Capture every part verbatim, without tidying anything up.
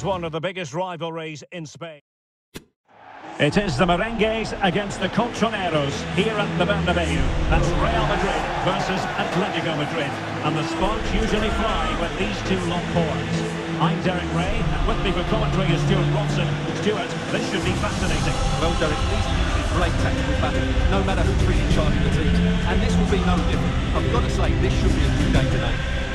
one of the biggest rivalries in Spain. It is the Merengues against the Colchoneros here at the Bernabeu. That's Real Madrid versus Atletico Madrid. And the sparks usually fly when these two lock horns. I'm Derek Ray, and with me for commentary is Stuart Watson. Stuart, this should be fascinating. Well, Derek, these are usually great tactical battles, no matter who's really in charge of the team. And this will be no different. I've got to say, this should be a good game today.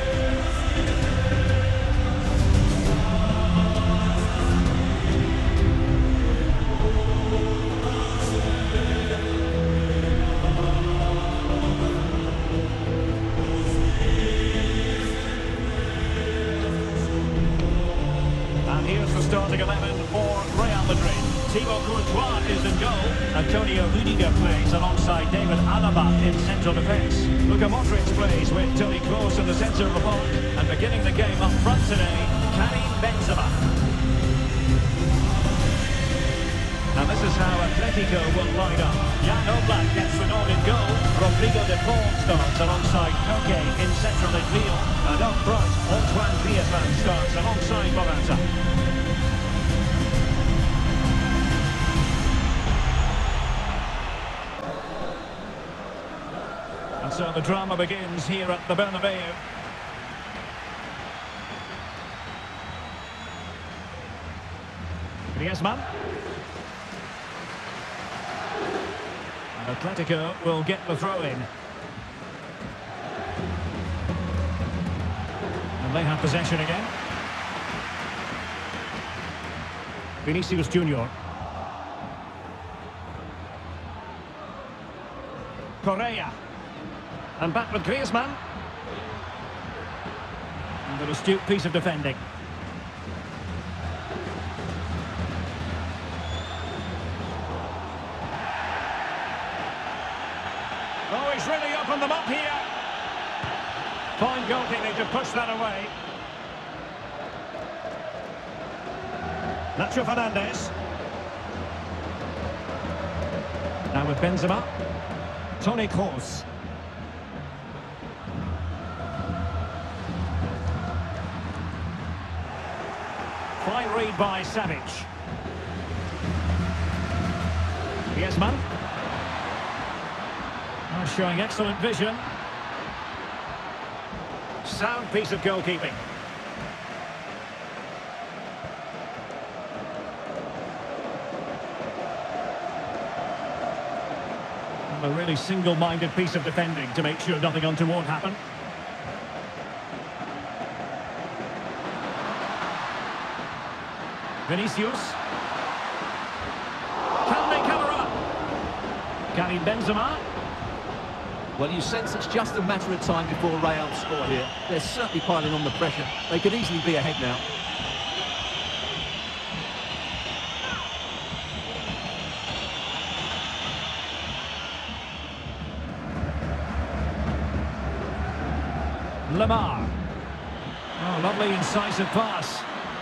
Starting eleven for Real Madrid. Thibaut Courtois is in goal. Antonio Rudiger plays alongside David Alaba in central defence. Luka Modric plays with Toni Kroos in the centre of the park. And beginning the game up front today, Karim Benzema. And this is how Atletico will line up. Jan Oblak gets the nod in goal. Rodrigo de Paul starts alongside Koke in central midfield. And up front, Antoine Griezmann starts alongside Morata. And so the drama begins here at the Bernabeu. Griezmann. And Atletico will get the throw in. And they have possession again. Vinicius Junior Correa. And back with Griezmann. And an astute piece of defending. Oh, he's really opened them up here. Fine goalkeeping to push that away. Nacho Fernandez. Now with Benzema. Toni Kroos. Fine read by Savage. Griezmann. Oh, showing excellent vision. Sound piece of goalkeeping. A really single-minded piece of defending to make sure nothing untoward happened. Vinicius. Can they cover up? Karim Benzema. Well, you sense it's just a matter of time before Real score here. They're certainly piling on the pressure. They could easily be ahead now. Lamar. Oh, lovely incisive pass.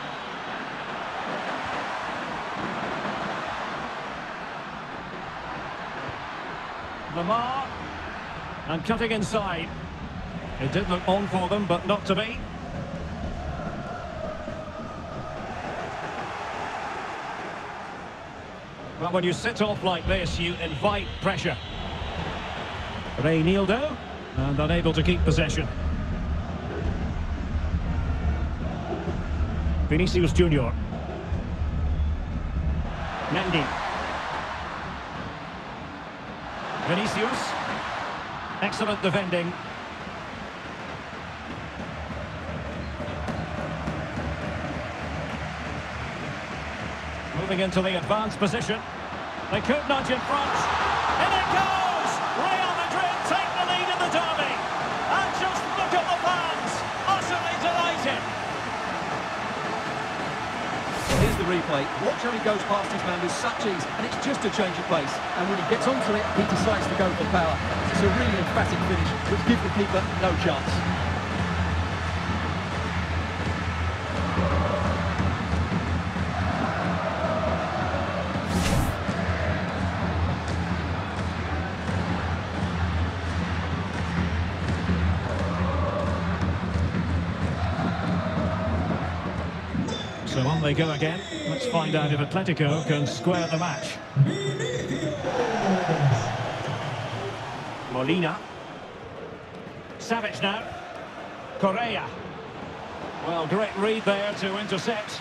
Lamar. And cutting inside. It did look on for them, but not to be. But when you sit off like this, you invite pressure. Reinildo. And unable to keep possession. Vinicius Junior Mendy. Vinicius. Excellent defending. Moving into the advanced position. They could nudge in front. And it goes! Real Madrid take the lead in the derby. And just look at the fans. Utterly delighted. Here's the replay. Watch how he goes past his man with such ease, and it's just a change of pace. And when he gets onto it, he decides to go for power. It's a really emphatic finish, which gives the keeper no chance. So on they go again. Let's find out if Atletico can square the match. Molina. Savage now. Correa. Well, great read there to intercept.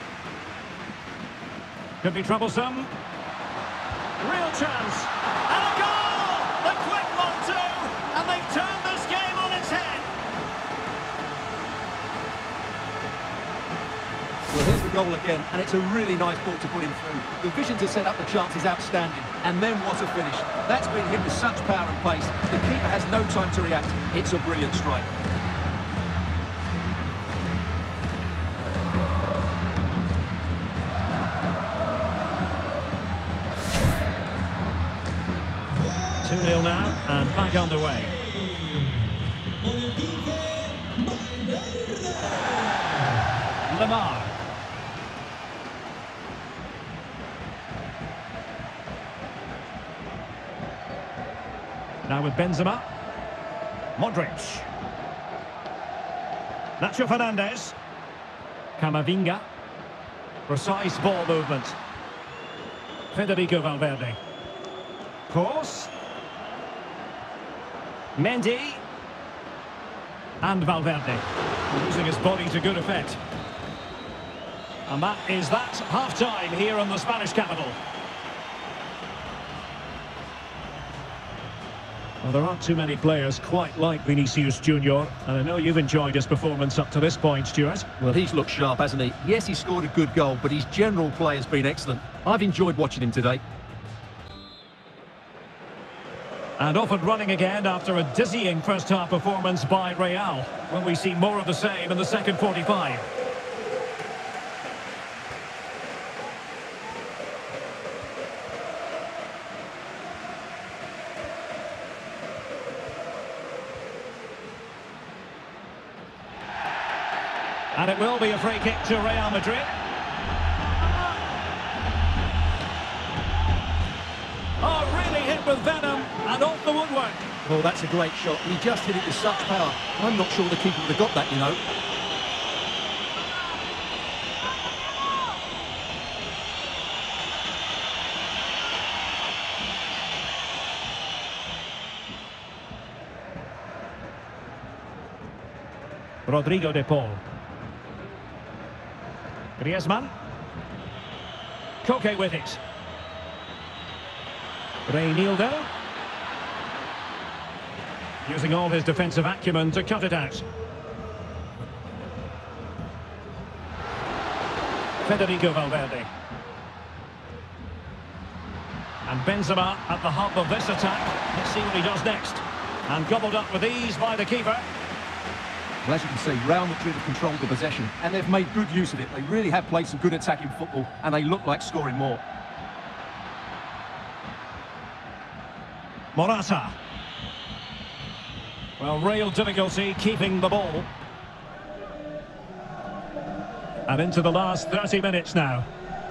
Could be troublesome. Real chance. And a goal! The quick one too! And they've turned this game on its head. Well, here's the goal again, and it's a really nice ball to put him through. The vision to set up the chance is outstanding, and then what a finish. That's been hit with such power and pace. The keeper has no time to react. It's a brilliant strike. two nil now, and back underway. Lamar. Now with Benzema. Modric. Nacho Fernandez. Camavinga. Precise ball movement. Federico Valverde. Course. Mendy. And Valverde. Using his body to good effect. And that is that half-time here in the Spanish capital. Well, there aren't too many players quite like Vinicius Junior, and I know you've enjoyed his performance up to this point, Stuart. Well, he's looked sharp, hasn't he? Yes, he scored a good goal, but his general play has been excellent. I've enjoyed watching him today. And off and running again after a dizzying first-half performance by Real. Will we see more of the same in the second forty-five? And it will be a free kick to Real Madrid. Oh, really hit with venom and off the woodwork. Well, that's a great shot. He just hit it with such power. I'm not sure the keeper would have got that, you know. Rodrigo de Paul. Griezmann. Koke with it. Reinildo. Using all his defensive acumen to cut it out. Federico Valverde. And Benzema at the hub of this attack. Let's see what he does next. And gobbled up with ease by the keeper. Well, as you can see, Real Madrid have controlled the possession, and they've made good use of it. They really have played some good attacking football, and they look like scoring more. Morata. Well, real difficulty keeping the ball. And into the last thirty minutes now.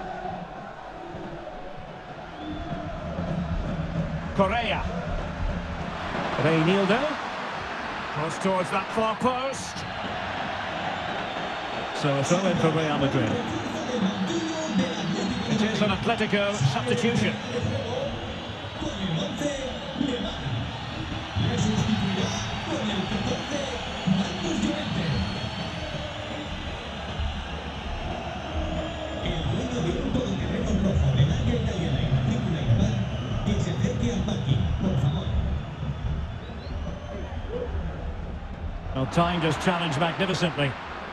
Correa. Reinildo. Cross towards that far post. So a throw in for Real Madrid. It is an Atletico substitution. Well, timed his challenge magnificently.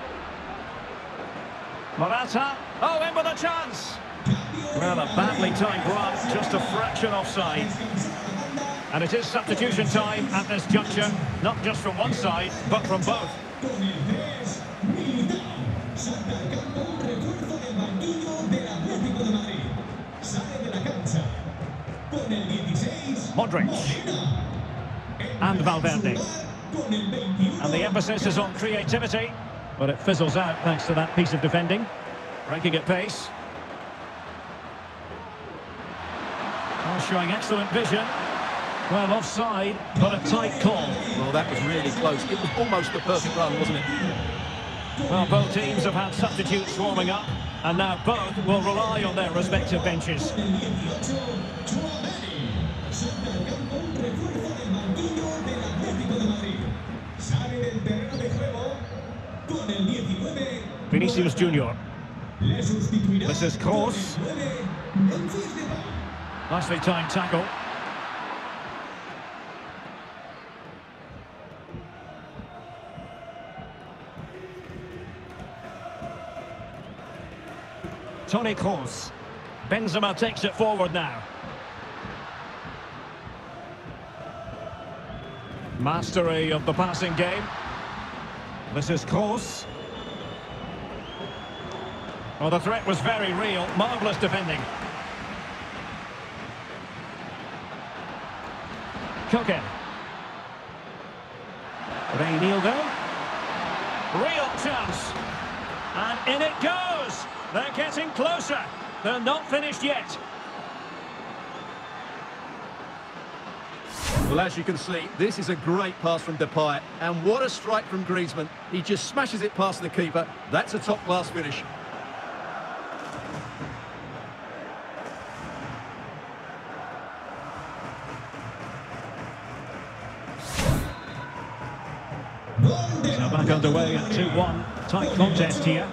Morata. Oh, in with a chance. Well, a badly timed run, just a fraction offside. And it is substitution time at this juncture, not just from one side, but from both. Modric. And Valverde. And the emphasis is on creativity, but it fizzles out thanks to that piece of defending. Breaking at pace. Oh, showing excellent vision. Well, offside, but a tight call. Well, that was really close. It was almost the perfect run, wasn't it? Well, both teams have had substitutes warming up, and now both will rely on their respective benches. Vinicius Junior. This is Kroos. Nicely timed tackle. Toni Kroos. Benzema takes it forward now. Mastery of the passing game. This is Kroos. Well, the threat was very real. Marvellous defending. Koken. Reinildo. Real chance. And in it goes. They're getting closer. They're not finished yet. Well, as you can see, this is a great pass from Depay. And what a strike from Griezmann. He just smashes it past the keeper. That's a top-class finish. So back underway at two one. Tight contest here.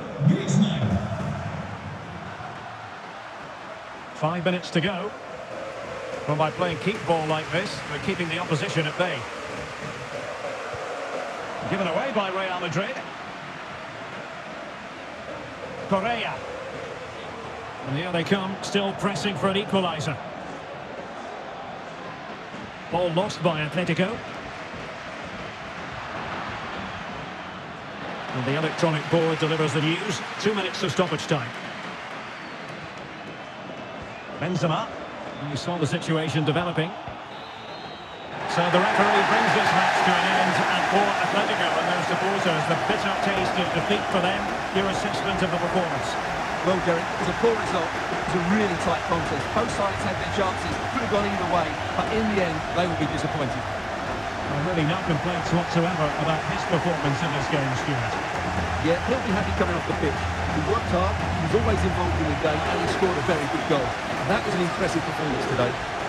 Five minutes to go. Well, by playing keep ball like this, we're keeping the opposition at bay. Given away by Real Madrid. Correa. And here they come, still pressing for an equaliser. Ball lost by Atletico. And the electronic board delivers the news. Two minutes of stoppage time. Benzema. You saw the situation developing. So the referee brings this match to an end, and for Atletico and their supporters, the bitter taste of defeat for them. Your assessment of the performance. Well, Derek, it was a poor result. It was a really tight contest. Both sides had their chances. Could have gone either way, but in the end, they will be disappointed. Well, really no complaints whatsoever about his performance in this game, Stuart. Yeah, he'll be happy coming off the pitch. He worked hard, he was always involved in the game, and he scored a very good goal. That was an impressive performance today.